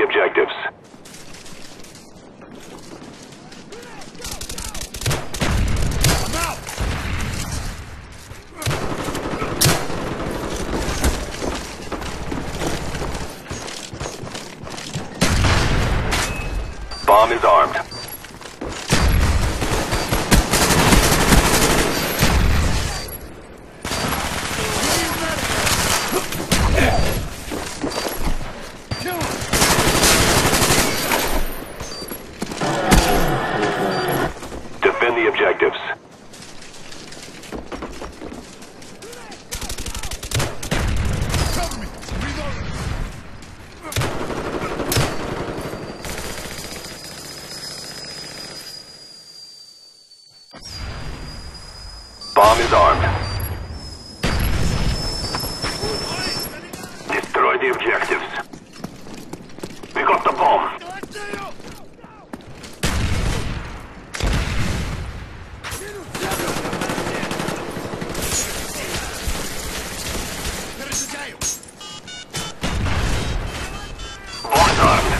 objectives. Bomb is armed. Defend the objectives. Bomb is armed. Destroy the objectives. We got the bomb. Bomb's armed.